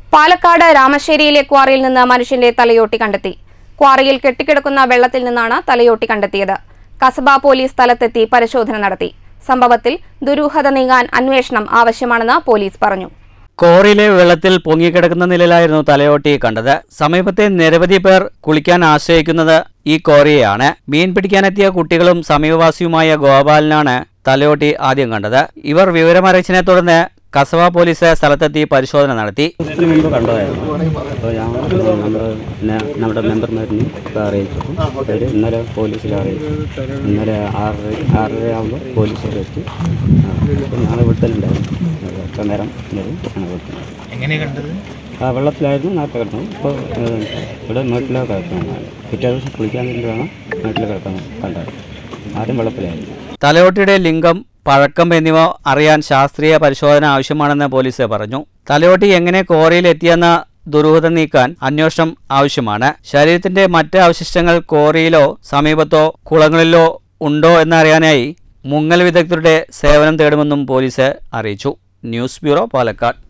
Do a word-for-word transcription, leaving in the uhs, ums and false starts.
പാലക്കാട് രാമശ്ശേരിയിലെ ക്വാറിയിൽ നിന്ന് മനുഷ്യന്റെ തലയോട്ടി കണ്ടെത്തി. ക്വാറിയിൽ കെട്ടിക്കിടക്കുന്ന വെള്ളത്തിൽ നിന്നാണ് തലയോട്ടി കണ്ടെത്തിയത്. കസബ പോലീസ് സ്ഥലത്തെത്തി പരിശോധന നടത്തി. സംഭവത്തിൽ ദുരൂഹത നീങ്ങാൻ അന്വേഷണം ആവശ്യമാണെന്ന് പോലീസ് പറഞ്ഞു. ക്വാറിയിലെ വെള്ളത്തിൽ പൊങ്ങിക്കിടക്കുന്ന നിലയിലായിരുന്നു തലയോട്ടി കണ്ടത്. സമീപത്തെ നിരവധി പേർ കുളിക്കാൻ ആശ്രയിക്കുന്നത് ഈ ക്വാറിയെയാണ്. മീൻ പിടിക്കാനെത്തിയ കുട്ടികളും സമീപവാസിയുമായ ഗോപാലനാണ് തലയോട്ടി ആദ്യം കണ്ടത്. ഇവർ വിവരമറിയിച്ചതിനെ തുടർന്ന് കസബ പോലീസ് സ്ഥലത്തെത്തി പരിശോധന നടത്തി. നമ്മുടെ മെമ്പർമാരിനെ അറിയിച്ചു. ഇന്നലെ പോലീസിൽ അറിയിച്ചു. ഇന്നലെ ആറര ആറര ആകുമ്പോൾ പോലീസിലെത്തി. നാളെ വിട്ടലുണ്ടായിരുന്നു. എത്ര നേരം ആ വെള്ളത്തിലായിരുന്നു നേരത്തെ കിടക്കുന്നത്. ഇപ്പോൾ ഇവിടെ വീട്ടിലോ കിടക്കുന്നു. പിറ്റേ ദിവസം കുളിക്കാൻ വേണ്ടിയിട്ടാണ് വീട്ടിൽ കിടക്കുന്നത് കണ്ടത്. ആദ്യം വെള്ളത്തിലായിരുന്നു. തലയോട്ടിയുടെ ലിംഗം, പഴക്കം എന്നിവ അറിയാൻ ശാസ്ത്രീയ പരിശോധന ആവശ്യമാണെന്ന് പോലീസ് പറഞ്ഞു. തലയോട്ടി എങ്ങനെ ക്വാറിയിൽ എത്തിയെന്ന ദുരൂഹത നീക്കാൻ അന്വേഷണം ആവശ്യമാണ്. ശരീരത്തിന്റെ മറ്റ് അവശിഷ്ടങ്ങൾ ക്വാറിയിലോ സമീപത്തോ കുളങ്ങളിലോ ഉണ്ടോ എന്നറിയാനായി മുങ്ങൽ വിദഗ്ധരുടെ സേവനം തേടുമെന്നും പോലീസ് അറിയിച്ചു. News bureau, Palakkad.